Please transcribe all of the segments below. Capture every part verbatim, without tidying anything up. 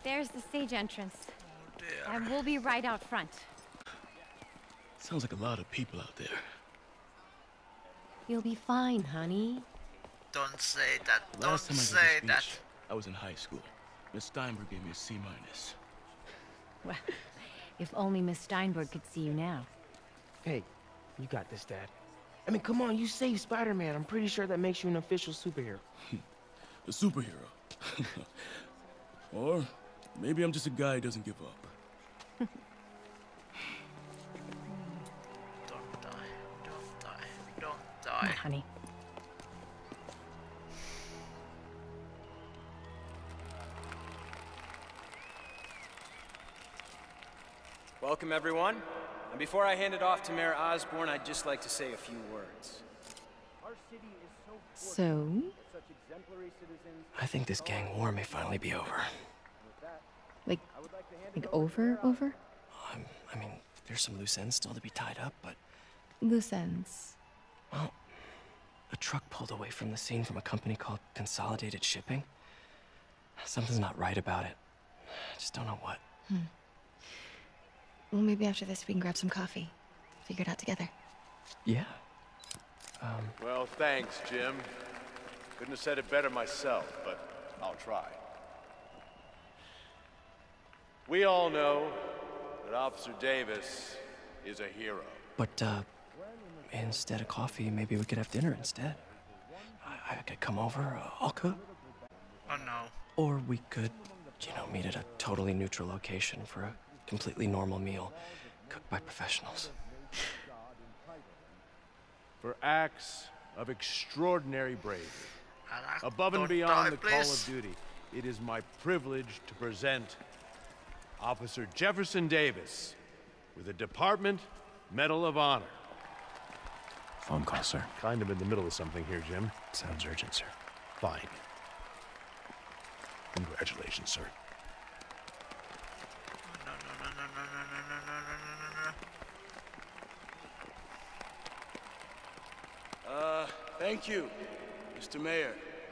There's the stage entrance. Oh, dear. And we'll be right out front. Sounds like a lot of people out there. You'll be fine, honey. Don't say that. Don't Last time I say gave a speech, that. I was in high school. Miss Steinberg gave me a C minus. Well, if only Miss Steinberg could see you now. Hey, you got this, Dad. I mean, come on, you saved Spider-Man. I'm pretty sure that makes you an official superhero. A superhero. Or maybe I'm just a guy who doesn't give up. Don't die. Don't die. Don't Come on, die. honey. Welcome, everyone. And before I hand it off to Mayor Osborne, I'd just like to say a few words. So? I think this gang war may finally be over. Like, like over, over? Um, I mean, there's some loose ends still to be tied up, but... Loose ends. Well, a truck pulled away from the scene from a company called Consolidated Shipping. Something's not right about it. I just don't know what. Hmm. Well, maybe after this we can grab some coffee. Figure it out together. Yeah. Um... Well, thanks, Jim. Couldn't have said it better myself, but I'll try. We all know that Officer Davis is a hero. But, uh, instead of coffee, maybe we could have dinner instead. I, I could come over, uh, I'll cook. Oh no. Or we could, you know, meet at a totally neutral location for a completely normal meal, cooked by professionals. For acts of extraordinary bravery, Anak, above and don't beyond die, the please. call of duty, it is my privilege to present Officer Jefferson Davis with the Department Medal of Honor. Phone call, sir. Kind of in the middle of something here, Jim. Sounds urgent, sir. Fine. Congratulations, sir. No, no, no, no, no, no, no, no, no, no, no. Uh, thank you, Mister Mayor.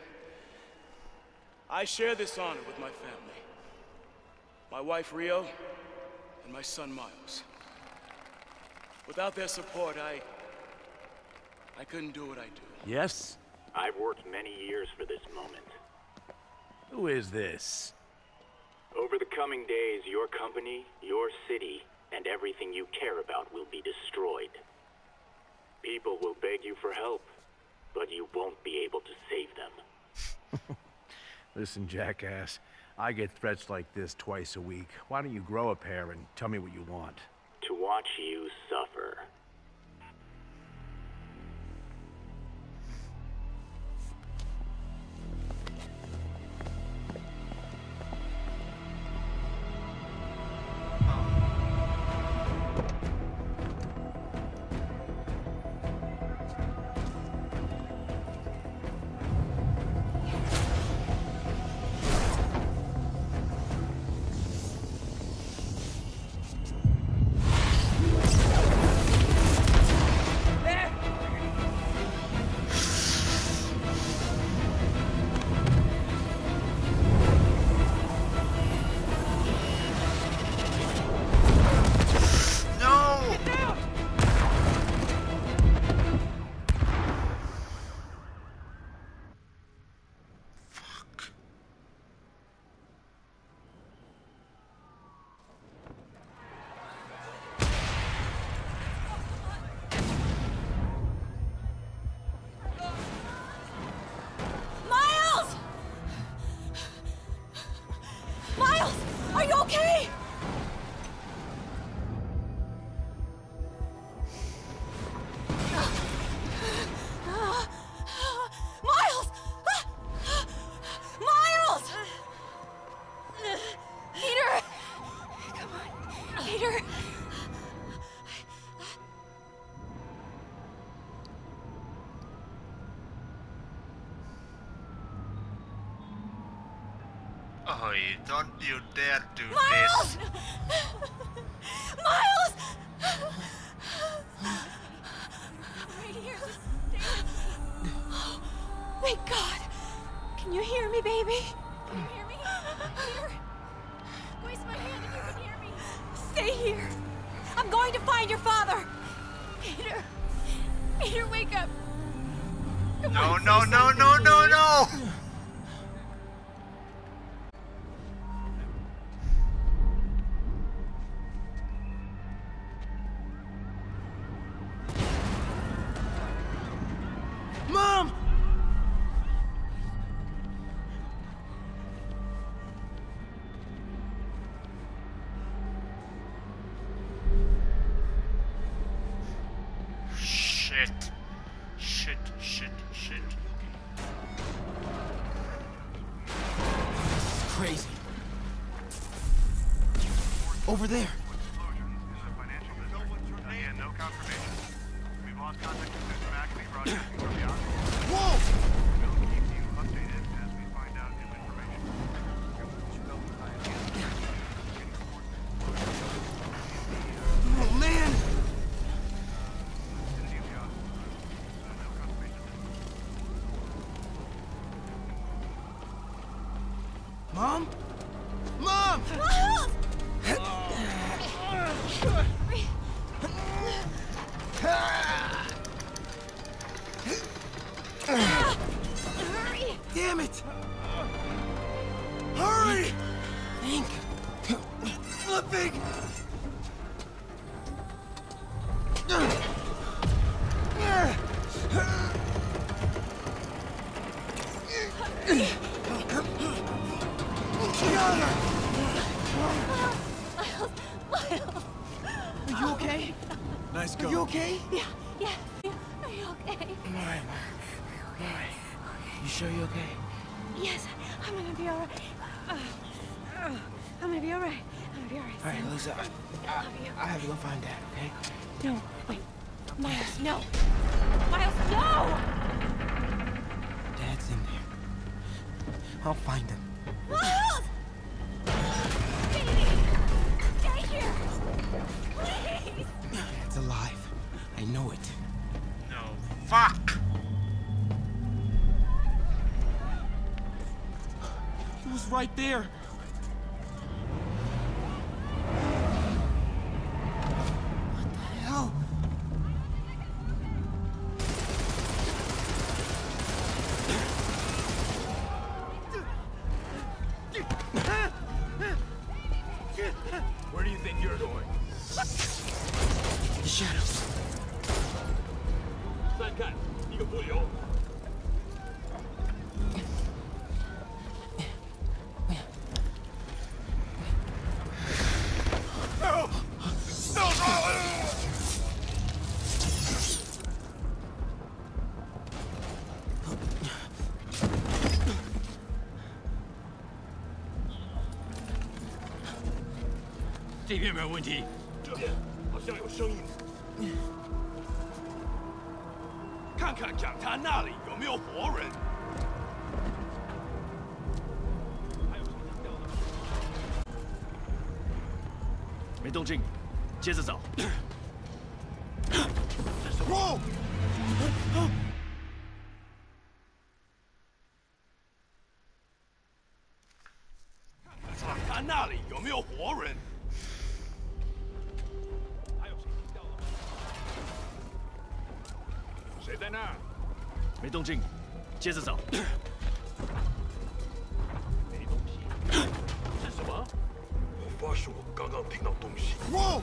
I share this honor with my family. My wife, Rio, and my son, Miles. Without their support, I... I couldn't do what I do. Yes? I've worked many years for this moment. Who is this? Over the coming days, your company, your city, and everything you care about will be destroyed. People will beg you for help, but you won't be able to save them. Listen, jackass. I get threats like this twice a week. Why don't you grow a pair and tell me what you want? To watch you suffer. Oh, you don't you dare do Miles! this. Miles! Right here. Oh, thank God. Can you hear me, baby? Can you hear me? Here. Stay here. I'm going to find your father. Peter. Peter, wake up. Come No, on, no, say no, something, no, no, please. no! Mom! Shit. Shit, shit, shit. Crazy. Over there. Again, no confirmation. We've lost contact with Mister McAfee broadcasting from the office. Whoa! We'll keep you updated as we find out new information. Oh, man! Mom? Mom! Hurry. Damn it! Hurry! Think. Flipping! Are you okay? Nice Are going. you okay? Yeah, yeah, yeah. Are you okay? I'm alright, Mom. I'm alright. You sure you're okay? Yes, I'm gonna be alright. Uh, uh, I'm gonna be alright. I'm gonna be alright. Alright, Sam. Lisa, I, I love you. I have to go find Dad, okay? No, wait. Miles, no. Miles, no! Dad's in there. I'll find him. Miles! Baby! Stay here! Please! Dad's alive. I know it. No. Fuck! He was right there. What the hell? Where do you think you're going? The shadows. 再看一个不留。 这边没有问题，这边好像有声音。看看讲台那里有没有活人。还有谁听到了吗？没动静，接着找。这是我。讲台那里有没有活人？ 谁在那儿？没动静，接着找。没东西。是什么？我发誓，我刚刚听到东西。哇！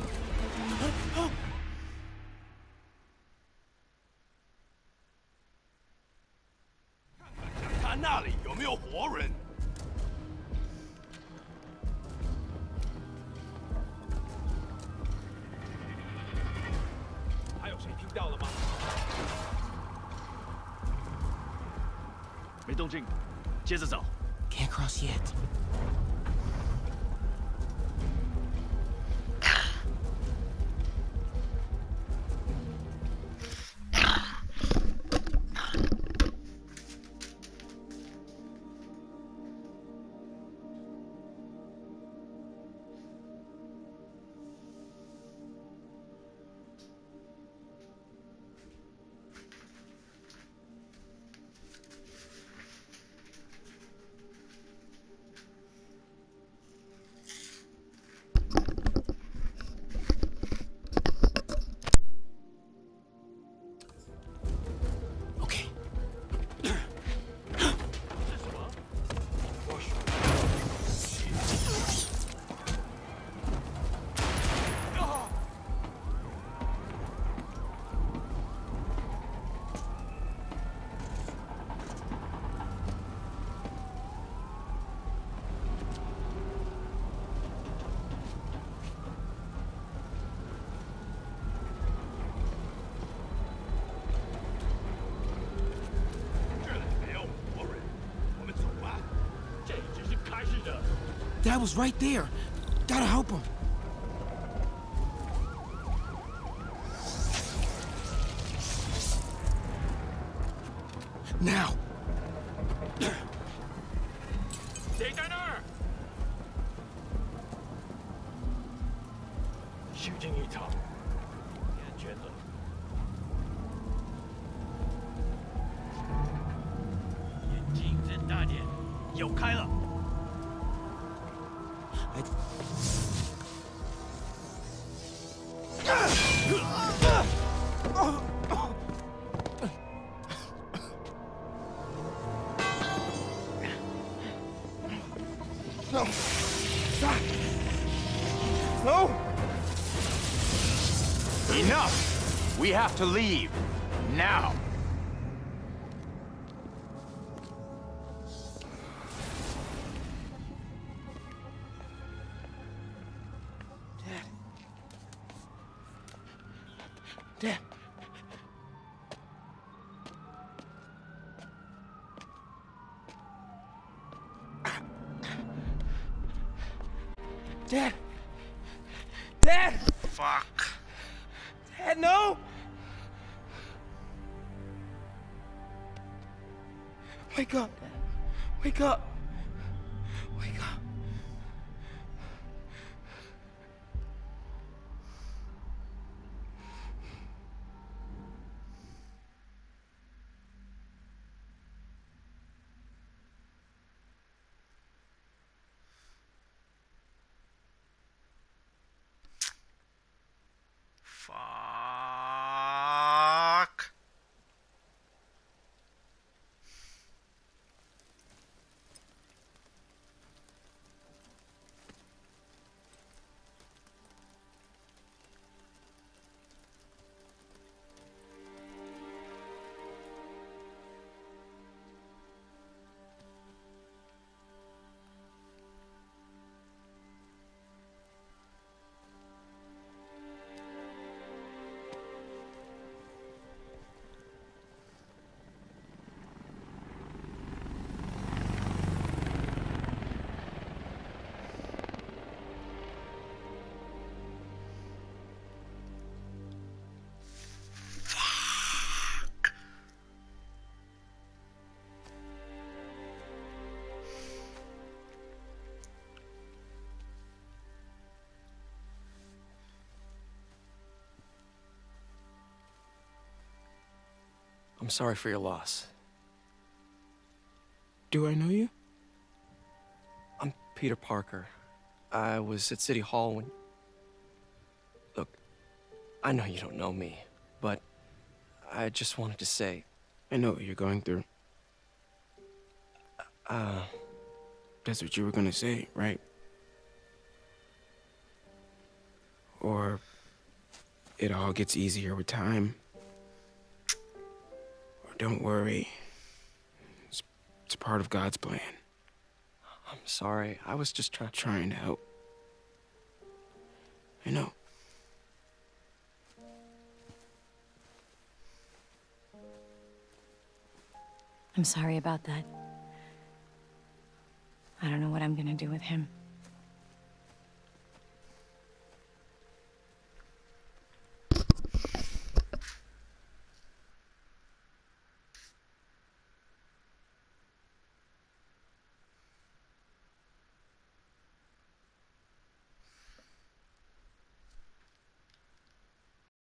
看看那里有没有活人。还有谁听到了吗？ 没动静，接着找。 Can't cross yet. Dad was right there. Gotta help him. Now. Stay down there! 小心一场，安全了。眼睛睁大点，有开了。 I... No! Stop! No! Enough! We have to leave. Now! Dad. Dad. Dad! Dad! Fuck! Dad, no! Wake up, Dad. Wake up. Wake up. Fuck. I'm sorry for your loss. Do I know you? I'm Peter Parker. I was at City Hall when... Look, I know you don't know me, but I just wanted to say... I know what you're going through. Uh... That's what you were gonna say, right? Or... it all gets easier with time. Or don't worry. It's, it's part of God's plan. I'm sorry. I was just trying... Trying to help. I know. I'm sorry about that. I don't know what I'm gonna do with him.